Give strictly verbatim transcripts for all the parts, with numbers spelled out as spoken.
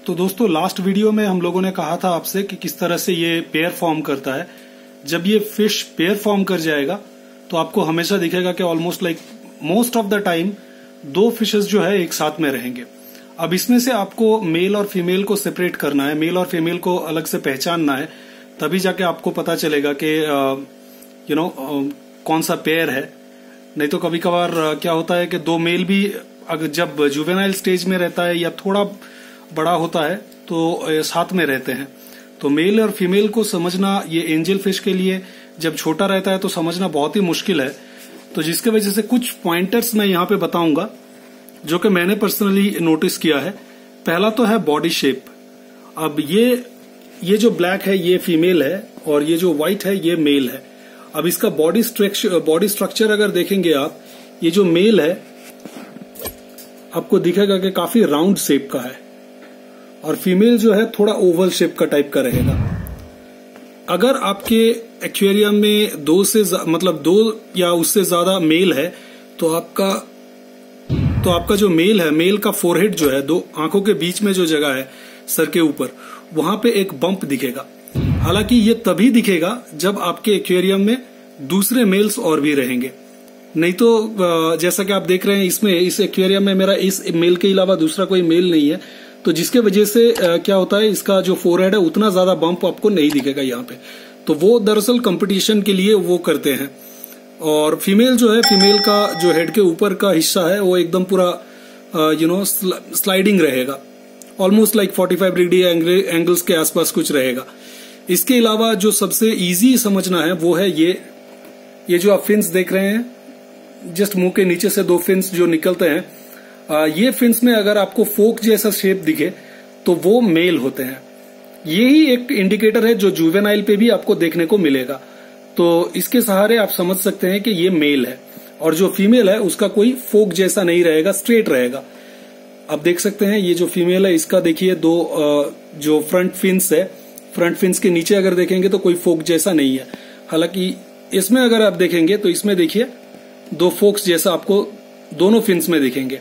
तो दोस्तों last video में हम लोगों ने कहा था आपसे कि किस तरह से ये पेयर फॉर्म करता है। जब ये फिश पेयर फॉर्म कर जाएगा तो आपको हमेशा दिखेगा कि almost like most of the time दो फिशेस जो है एक साथ में रहेंगे। अब इसमें से आपको मेल और फीमेल को सेपरेट करना है, मेल और फीमेल को अलग से पहचानना है, तभी जाके आपको पता चलेगा कि यू नो कौन सा पेयर है। नहीं तो कभी कभार क्या होता है कि दो मेल भी अगर जब जुवेनाइल स्टेज में रहता है या थोड़ा बड़ा होता है तो साथ में रहते हैं। तो मेल और फीमेल को समझना ये एंजल फिश के लिए जब छोटा रहता है तो समझना बहुत ही मुश्किल है। तो जिसके वजह से कुछ पॉइंटर्स मैं यहाँ पे बताऊंगा जो कि मैंने पर्सनली नोटिस किया है। पहला तो है बॉडी शेप। अब ये ये जो ब्लैक है ये फीमेल है और ये जो व्हाइट है ये मेल है। अब इसका बॉडी स्ट्रक्चर बॉडी स्ट्रक्चर अगर देखेंगे आप, ये जो मेल है आपको दिखेगा कि काफी राउंड शेप का है और फीमेल जो है थोड़ा ओवल शेप का टाइप का रहेगा। अगर आपके एक्वेरियम में दो से मतलब दो या उससे ज्यादा मेल है तो आपका तो आपका जो मेल है, मेल का फोरहेड जो है, दो आंखों के बीच में जो जगह है सर के ऊपर, वहां पे एक बम्प दिखेगा। हालांकि ये तभी दिखेगा जब आपके एक्वेरियम में दूसरे मेल्स और भी रहेंगे। नहीं तो जैसा कि आप देख रहे हैं इसमें इस एक्वेरियम में मेरा इस मेल के अलावा दूसरा कोई मेल नहीं है, तो जिसके वजह से क्या होता है इसका जो फोरहेड है उतना ज्यादा बम्प आपको नहीं दिखेगा यहाँ पे। तो वो दरअसल कंपटीशन के लिए वो करते हैं। और फीमेल जो है, फीमेल का जो हेड के ऊपर का हिस्सा है वो एकदम पूरा यू नो स्लाइडिंग रहेगा, ऑलमोस्ट लाइक पैंतालीस डिग्री एंगल्स के आसपास कुछ रहेगा। इसके अलावा जो सबसे इजी समझना है वो है ये ये जो आप फिन्स देख रहे हैं, जस्ट मुंह के नीचे से दो फिन्स जो निकलते हैं, आ, ये फिन्स में अगर आपको फोक जैसा शेप दिखे तो वो मेल होते हैं। यही एक इंडिकेटर है जो जुवेनाइल पे भी आपको देखने को मिलेगा। तो इसके सहारे आप समझ सकते हैं कि ये मेल है और जो फीमेल है उसका कोई फोक जैसा नहीं रहेगा, स्ट्रेट रहेगा। आप देख सकते हैं ये जो फीमेल है इसका देखिए दो जो फ्रंट फिन्स है, फ्रंट फिन्स के नीचे अगर देखेंगे तो कोई फोक जैसा नहीं है। हालांकि इसमें अगर आप देखेंगे तो इसमें देखिए दो फोक्स जैसा आपको दोनों फिन्स में दिखेंगे।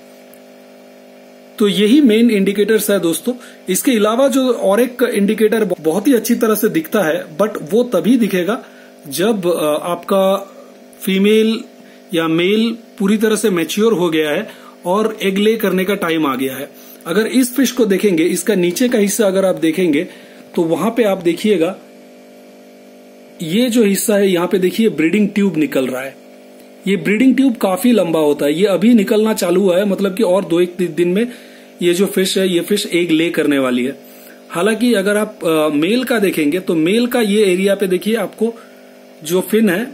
तो यही मेन इंडिकेटर्स है दोस्तों। इसके अलावा जो और एक इंडिकेटर बहुत ही अच्छी तरह से दिखता है, बट वो तभी दिखेगा जब आपका फीमेल या मेल पूरी तरह से मैच्योर हो गया है और एग ले करने का टाइम आ गया है। अगर इस फिश को देखेंगे, इसका नीचे का हिस्सा अगर आप देखेंगे तो वहां पे आप देखिएगा ये जो हिस्सा है यहाँ पे देखिए ब्रीडिंग ट्यूब निकल रहा है। ये ब्रीडिंग ट्यूब काफी लंबा होता है, ये अभी निकलना चालू हुआ है, मतलब कि और दो एक दिन में ये जो फिश है ये फिश एग ले करने वाली है। हालांकि अगर आप आ, मेल का देखेंगे तो मेल का ये एरिया पे देखिए आपको जो फिन है,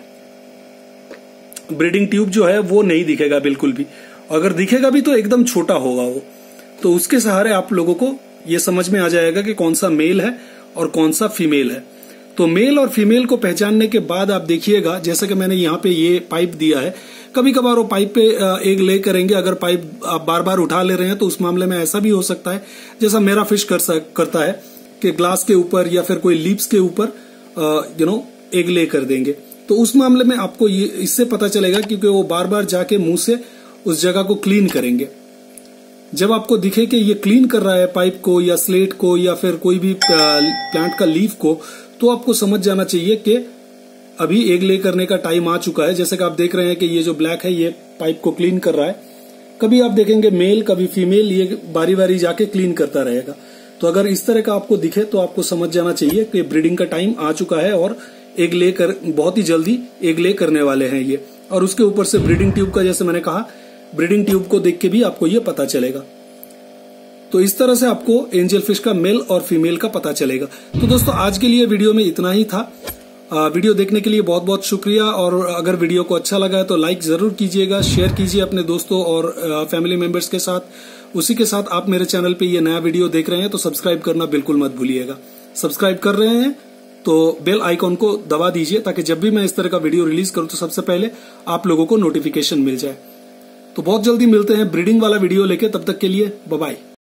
ब्रीडिंग ट्यूब जो है वो नहीं दिखेगा बिल्कुल भी। अगर दिखेगा भी तो एकदम छोटा होगा वो। तो उसके सहारे आप लोगों को ये समझ में आ जाएगा कि कौन सा मेल है और कौन सा फीमेल है। तो मेल और फीमेल को पहचानने के बाद आप देखिएगा, जैसे कि मैंने यहाँ पे ये पाइप दिया है, कभी कभार वो पाइप पे एग ले करेंगे। अगर पाइप आप बार बार उठा ले रहे हैं तो उस मामले में ऐसा भी हो सकता है जैसा मेरा फिश कर सक, करता है कि ग्लास के ऊपर या फिर कोई लीप्स के ऊपर यू नो एग ले कर देंगे। तो उस मामले में आपको ये इससे पता चलेगा क्योंकि वो बार बार जाके मुंह से उस जगह को क्लीन करेंगे। जब आपको दिखे कि ये क्लीन कर रहा है पाइप को या स्लेट को या फिर कोई भी प्लांट का लीफ को, तो आपको समझ जाना चाहिए कि अभी एग ले करने का टाइम आ चुका है। जैसे कि आप देख रहे हैं कि ये जो ब्लैक है ये पाइप को क्लीन कर रहा है। कभी आप देखेंगे मेल कभी फीमेल, ये बारी बारी जाके क्लीन करता रहेगा। तो अगर इस तरह का आपको दिखे तो आपको समझ जाना चाहिए कि ब्रीडिंग का टाइम आ चुका है और एग ले कर बहुत ही जल्दी एग ले करने वाले हैं ये। और उसके ऊपर से ब्रीडिंग ट्यूब का, जैसे मैंने कहा, ब्रीडिंग ट्यूब को देख के भी आपको ये पता चलेगा। तो इस तरह से आपको एंजल फिश का मेल और फीमेल का पता चलेगा। तो दोस्तों आज के लिए वीडियो में इतना ही था। आ, वीडियो देखने के लिए बहुत बहुत शुक्रिया। और अगर वीडियो को अच्छा लगा है तो लाइक जरूर कीजिएगा, शेयर कीजिए अपने दोस्तों और फैमिली मेंबर्स के साथ। उसी के साथ आप मेरे चैनल पे ये नया वीडियो देख रहे हैं तो सब्सक्राइब करना बिल्कुल मत भूलिएगा। सब्सक्राइब कर रहे हैं तो बेल आइकॉन को दबा दीजिए ताकि जब भी मैं इस तरह का वीडियो रिलीज करूं तो सबसे पहले आप लोगों को नोटिफिकेशन मिल जाए। तो बहुत जल्दी मिलते हैं ब्रीडिंग वाला वीडियो लेके, तब तक के लिए बाय बाय।